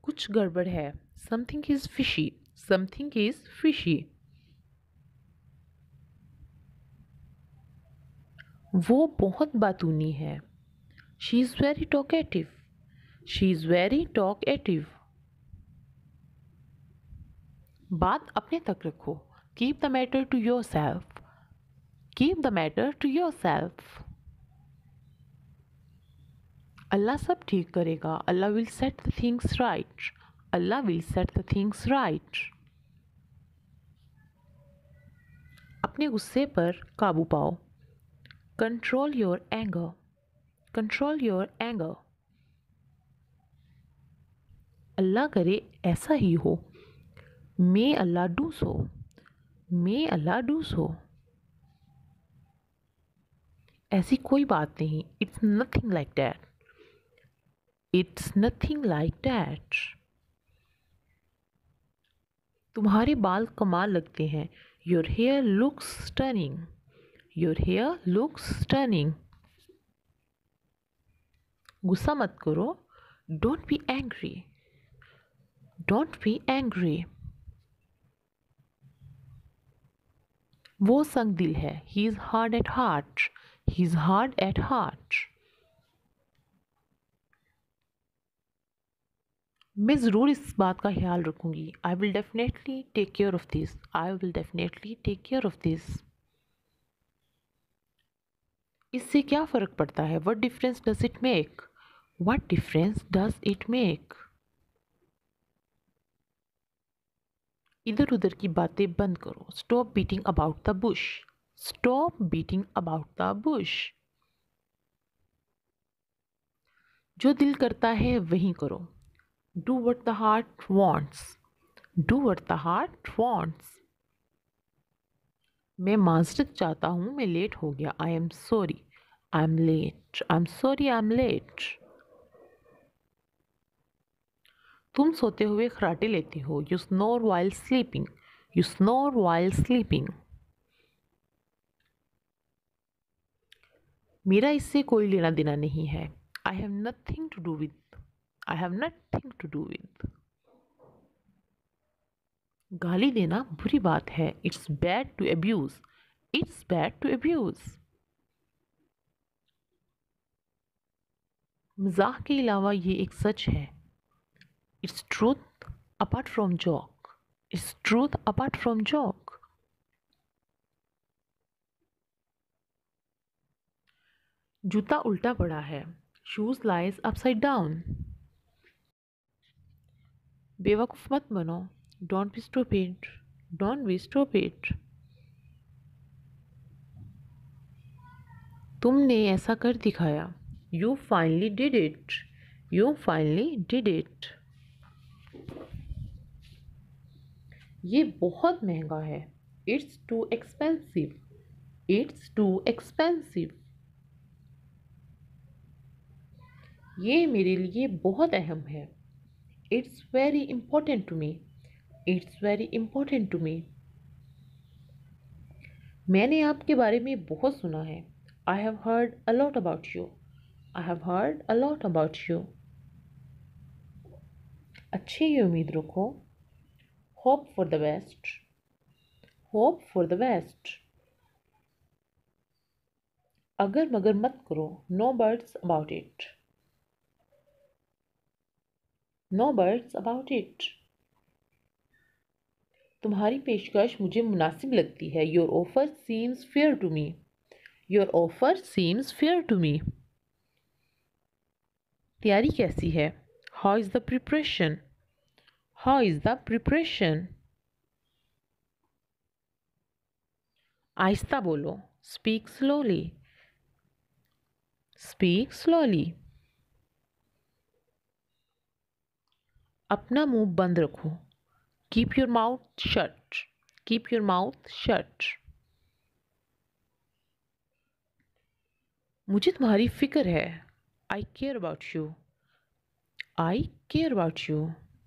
कुछ गड़बड़ है। Something is fishy. Something is fishy. वो बहुत बातूनी है। She is very talkative. She is very talkative. बात अपने तक रखो। Keep the matter to yourself. Keep the matter to yourself. Allah सब ठीक करेगा। Allah will set the things right. Allah will set the things right. अपने गुस्से पर काबू पाओ। Control your anger. Control your anger. Allah करे ऐसा ही हो। मे Allah do so. May Allah do so. ऐसी कोई बात नहीं। It's nothing like that. It's nothing like that. तुम्हारे बाल कमाल लगते हैं। Your hair looks stunning. Your hair looks stunning. गुस्सा मत करो। Don't be angry. Don't be angry. वो संग दिल है। He is hard at heart. He is hard at heart. मैं ज़रूर इस बात का ख्याल रखूँगी। I will definitely take care of this. I will definitely take care of this. इससे क्या फ़र्क पड़ता है? What difference does it make? What difference does it make? इधर उधर की बातें बंद करो। Stop beating about the bush. Stop beating about the bush. जो दिल करता है वही करो। Do what the heart wants. Do what the heart wants. मैं माजरत चाहता हूँ, मैं लेट हो गया। I am sorry. I am late. I am sorry. I am late. तुम सोते हुए खराटे लेती हो। You snore while sleeping. You snore while sleeping. मेरा इससे कोई लेना देना नहीं है। I have nothing to do with. I have nothing to do with. गाली देना बुरी बात है। It's bad to abuse. It's bad to abuse. मजाक के अलावा ये एक सच है। It's truth apart from joke. It's truth apart from joke. जूता उल्टा पड़ा है। Shoes lies upside down. बेवकूफ़ मत बनो। Don't be stupid. Don't be stupid. तुमने ऐसा कर दिखाया। You finally did it. You finally did it. ये बहुत महंगा है। It's too expensive. It's too expensive. ये मेरे लिए बहुत अहम है। It's very important to me. It's very important to me. मैंने आपके बारे में बहुत सुना है। I have heard a lot about you. I have heard a lot about you. अच्छी ही उम्मीद रखो। Hope for the best. Hope for the best. अगर मगर मत करो। No birds about it. No birds about it. तुम्हारी पेशकश मुझे मुनासिब लगती है। Your offer seems fair to me. Your offer seems fair to me. तैयारी कैसी है? How is the preparation? How is the preparation? आहिस्ता बोलो। Speak slowly. Speak slowly. अपना मुंह बंद रखो। Keep your mouth shut. Keep your mouth shut. मुझे तुम्हारी फिक्र है। I care about you. I care about you.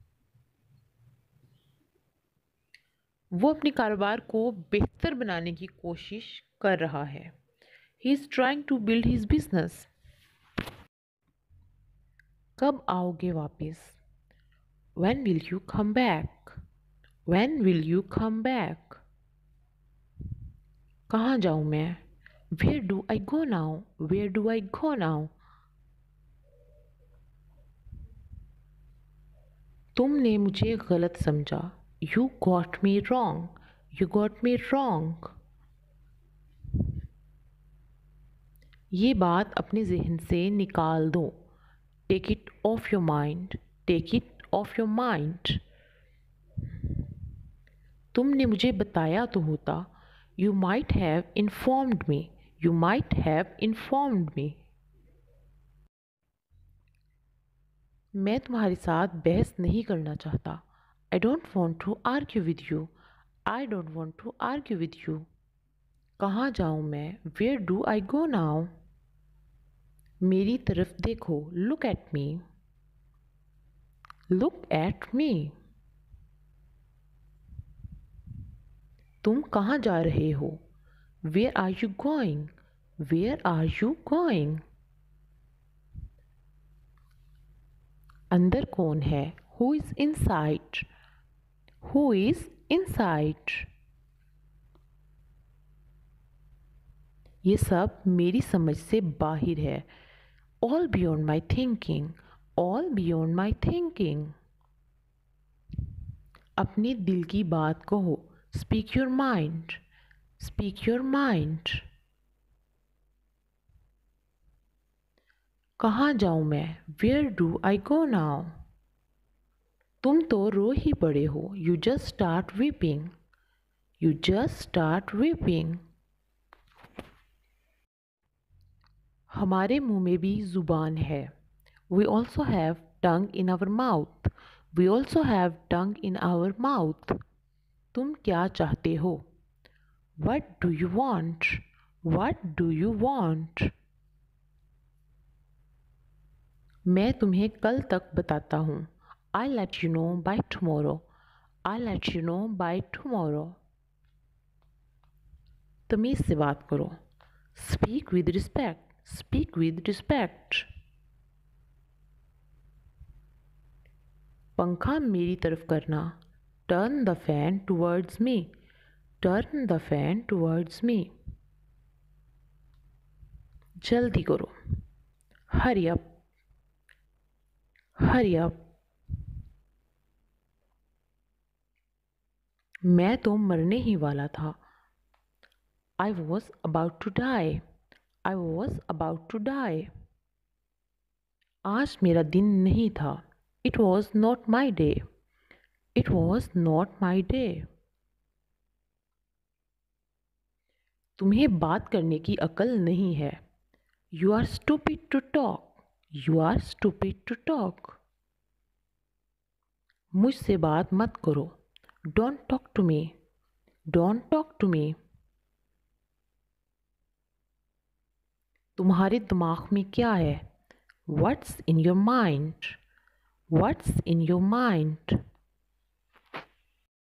वो अपने कारोबार को बेहतर बनाने की कोशिश कर रहा है। He is trying to build his business. कब आओगे वापस? When will you come back? When will you come back? कहाँ जाऊँ मैं? Where do I go now? Where do I go now? तुमने मुझे गलत समझा. You got me wrong. You got me wrong. ये बात अपने जहन से निकाल दो. Take it off your mind. Take it off your mind. तुमने मुझे बताया तो होता. You might have informed me. You might have informed me. मैं तुम्हारे साथ बहस नहीं करना चाहता. I don't want to argue with you. I don't want to argue with you. कहाँ जाऊँ मैं? Where do I go now? मेरी तरफ देखो. Look at me. Look at me. तुम कहाँ जा रहे हो? Where are you going? Where are you going? अंदर कौन है? Who is inside? Who is inside? ये सब मेरी समझ से बाहर है. All beyond my thinking. All beyond my thinking. अपने दिल की बात कहो. Speak your mind. Speak your mind. कहाँ जाऊँ मैं? Where do I go now? तुम तो रो ही पड़े हो. You just start weeping. You just start weeping. हमारे मुंह में भी ज़ुबान है. We also have tongue in our mouth. We also have tongue in our mouth. तुम क्या चाहते हो? What do you want? What do you want? मैं तुम्हें कल तक बताता हूँ. I'll let you know by tomorrow. I'll let you know by tomorrow. तमीज़ से बात करो. Speak with respect. Speak with respect. पंखा मेरी तरफ करना. Turn the fan towards me. Turn the fan towards me. जल्दी करो. Hurry up. Hurry up. मैं तो मरने ही वाला था. I was about to die. I was about to die. आज मेरा दिन नहीं था. It was not my day. It was not my day. तुम्हें बात करने की अकल नहीं है. You are stupid to talk. You are stupid to talk. मुझसे बात मत करो. Don't talk to me. Don't talk to me. तुम्हारे दिमाग में क्या है? What's in your mind? What's in your mind?